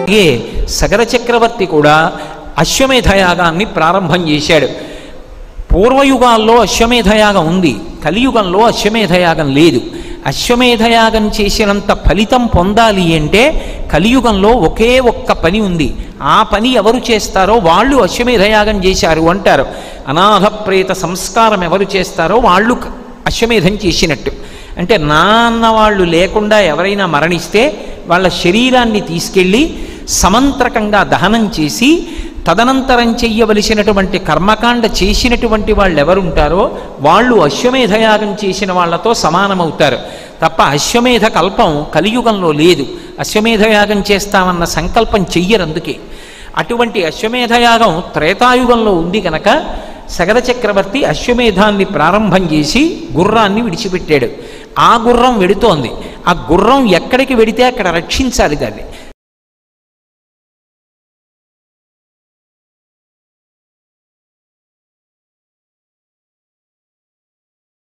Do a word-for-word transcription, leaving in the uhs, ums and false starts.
అలాగే సగర చక్రవర్తి కూడా అశ్వమేధయాగాన్ని ప్రారంభం చేశాడు. పూర్వయుగాల్లో అశ్వమేధయాగం ఉంది, కలియుగంలో అశ్వమేధయాగం లేదు. అశ్వమేధయాగం చేసినంత ఫలితం పొందాలి అంటే కలియుగంలో ఒకే ఒక్క పని ఉంది. ఆ పని ఎవరు చేస్తారో వాళ్ళు అశ్వమేధయాగం చేశారు అంటారు. అనాథ ప్రేత సంస్కారం ఎవరు చేస్తారో వాళ్ళు అశ్వమేధం చేసినట్టు. అంటే నా అన్న వాళ్ళు లేకుండా ఎవరైనా మరణిస్తే వాళ్ళ శరీరాన్ని తీసుకెళ్ళి సమంత్రకంగా దహనం చేసి తదనంతరం చెయ్యవలసినటువంటి కర్మకాండ చేసినటువంటి వాళ్ళు ఎవరుంటారో వాళ్ళు అశ్వమేధయాగం చేసిన వాళ్లతో సమానమవుతారు తప్ప అశ్వమేధ కల్పం కలియుగంలో లేదు. అశ్వమేధయాగం చేస్తామన్న సంకల్పం చెయ్యరు. అందుకే అటువంటి అశ్వమేధయాగం త్రేతాయుగంలో ఉంది కనుక సగర చక్రవర్తి అశ్వమేధాన్ని ప్రారంభం చేసి గుర్రాన్ని విడిచిపెట్టాడు. ఆ గుర్రం వెడుతోంది. ఆ గుర్రం ఎక్కడికి వెడితే అక్కడ రక్షించాలి దాన్ని.